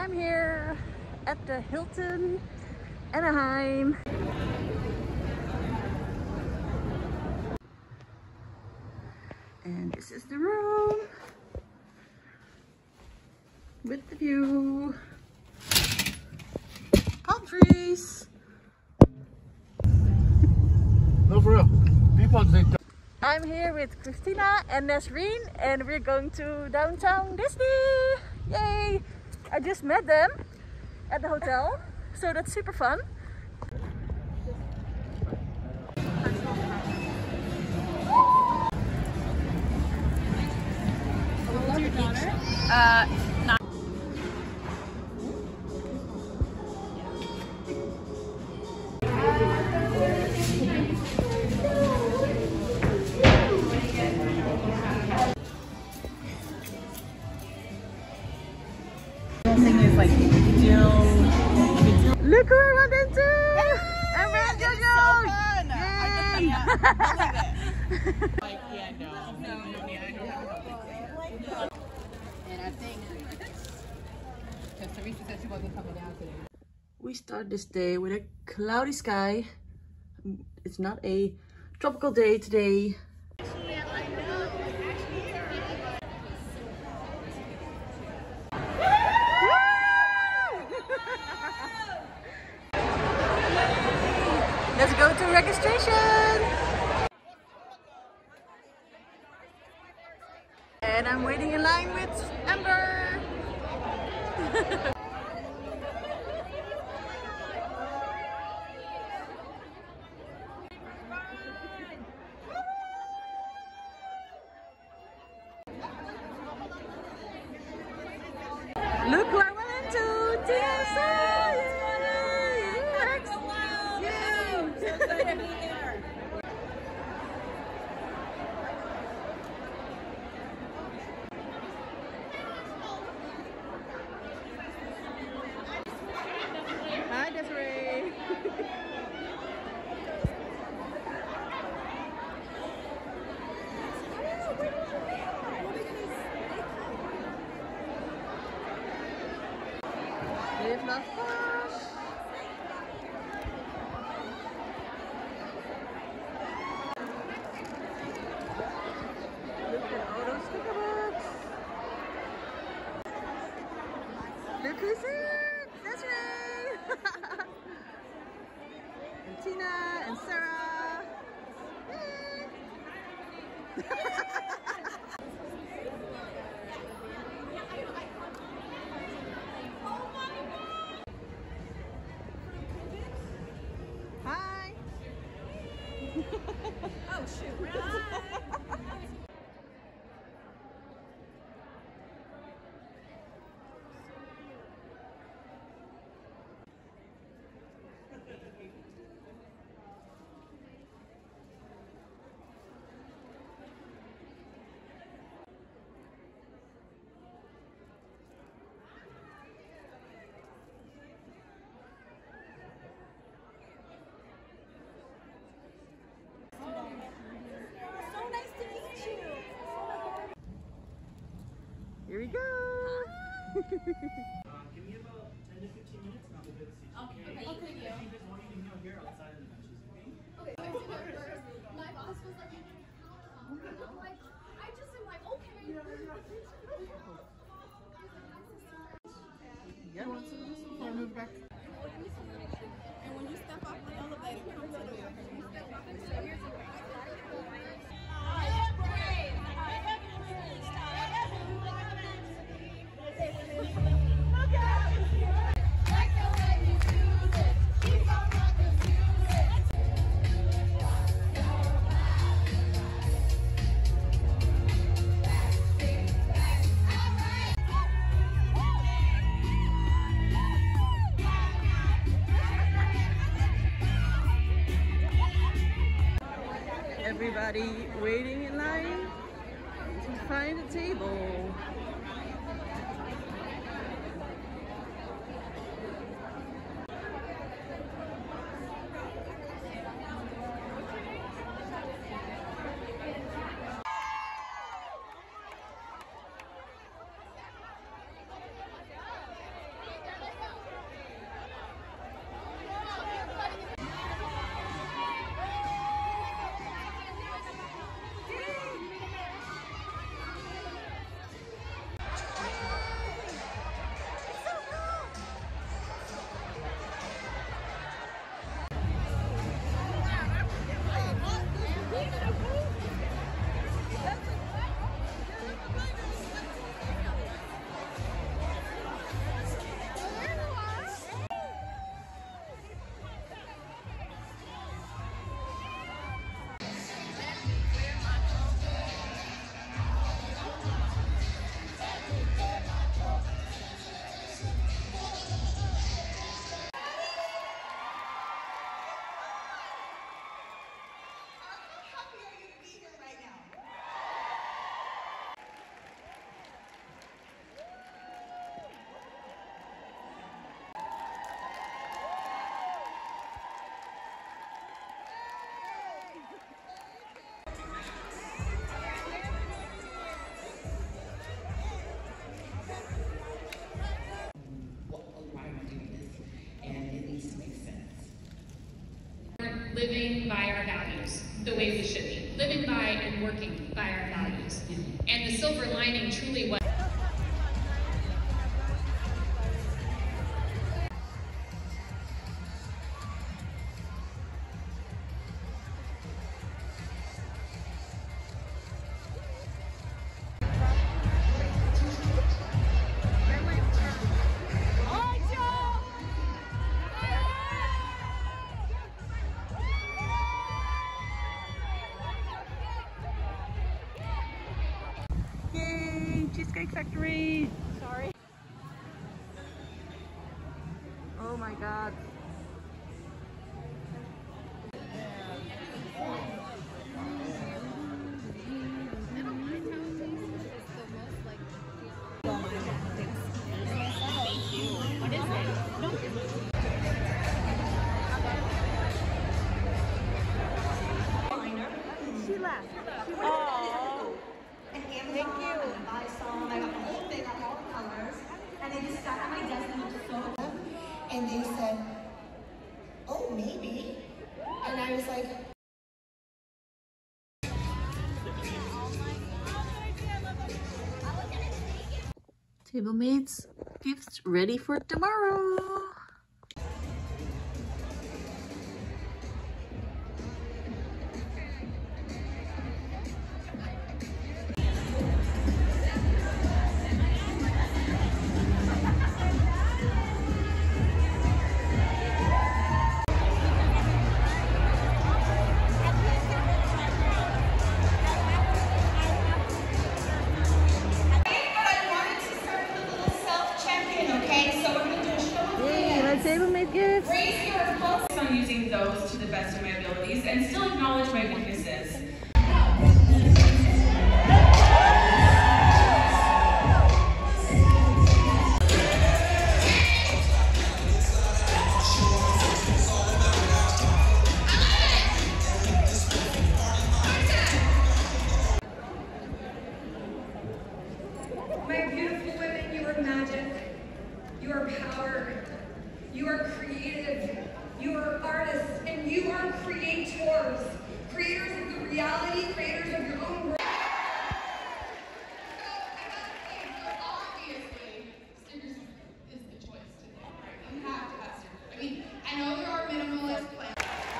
I'm here at the Hilton Anaheim. And this is the room with the view. Palm trees. No, for real. People say. I'm here with Christina and Nasreen, and we're going to downtown Disney. Yay! I just met them at the hotel, so that's super fun. What's your daughter? Not. Thing is like Jill. Look who I run into! I'm Red Jojo! Like, yeah, no, yeah, I don't have a help. And I think, because Teresa said she wasn't coming down today. We start this day with a cloudy sky. It's not a tropical day today. Let's go to registration! And I'm waiting in line with Amber! Look who I went into! Hi, Desiree. Live, love, push. Look at all those sticker books. Look who's here! Desiree! And Tina and Sarah. Yay! Hi! Oh, shoot. Here we go! Give me about 10 to 15 minutes and I'll be good to see you. Okay, Okay, I think there's one you can here outside of the benches, okay? My boss was like, I'm like, I just am like, okay. Yep. Or move back. And when you step off the elevator, come to the door. You step off and so here's the Everybody waiting in line to find a table. living by our values the way we should be, living by and working by our values. And the silver lining truly was Cheesecake Factory. Sorry. Oh my god. She laughed. Oh. And Amazon, and buy some. I got the whole thing, got all the colors. And they just sat at my desk and looked so good. And they said, oh, maybe. And I was like, Table mates, gifts ready for tomorrow. Table-made gifts. Raise your focus on using those to the best of my abilities and still acknowledge my weaknesses. My beautiful women, you are magic. You are power. You are creative, you are artists, and you are creators. Creators of the reality, creators of your own world. So obviously, stickers is the choice today, right? You have to have stickers. I mean, I know there are minimalist plans.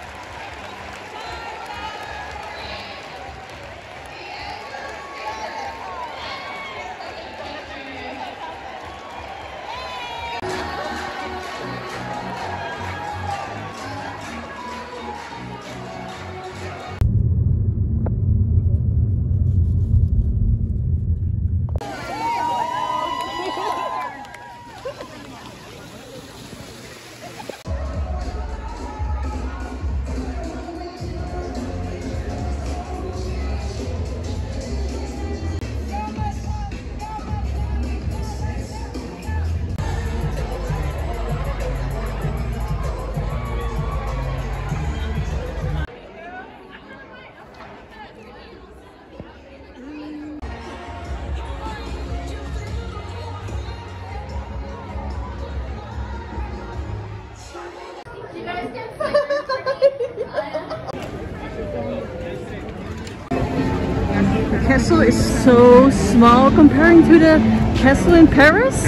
The castle is so small comparing to the castle in Paris.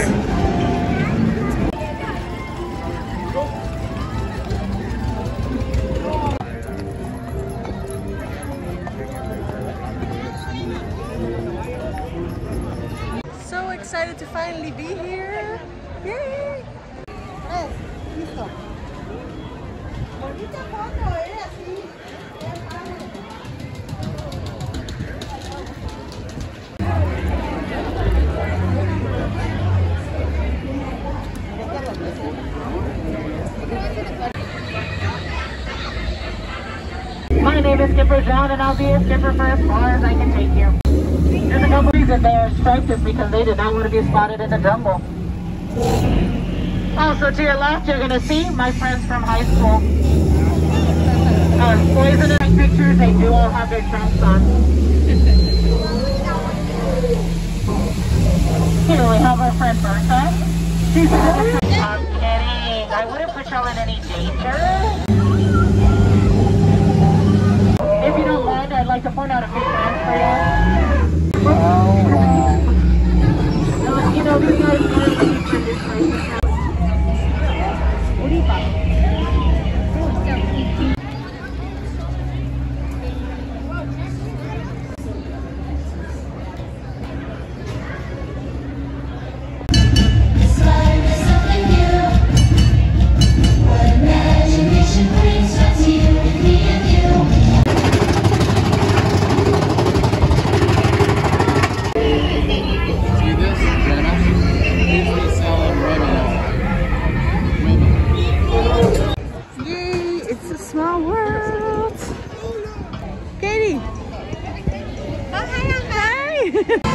So excited to finally be here. Yay! My name is Skipper John, and I'll be a skipper for as far as I can take you. There's a couple reasons they are striped is because they did not want to be spotted in the jungle. Also, to your left, you're going to see my friends from high school. Boys in the pictures, they do all have their trunks on. Here we have our friend Bertha. She's I'm kidding. I wouldn't put y'all in any danger. like to point out a few plans for you. Oh, wow. So, you know, these guys are looking for this place. Small world. Katie. Hi.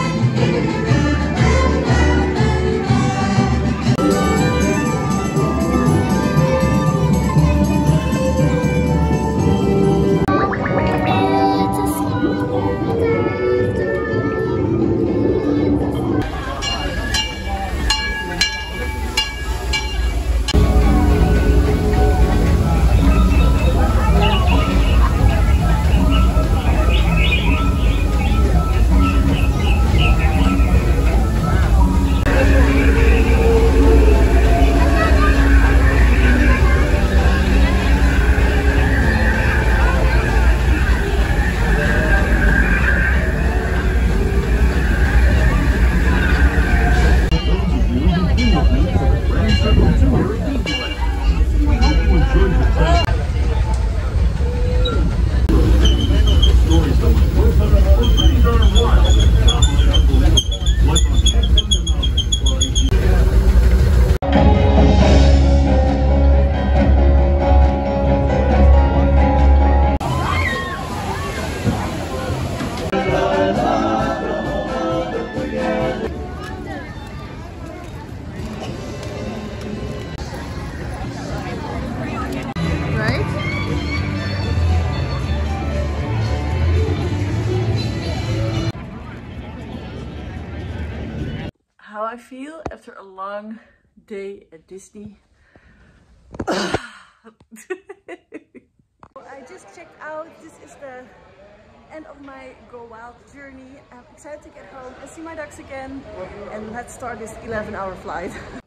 How I feel after a long day at Disney. I just checked out. This is the end of my GoWild journey. I'm excited to get home and see my ducks again. And let's start this 11-hour flight.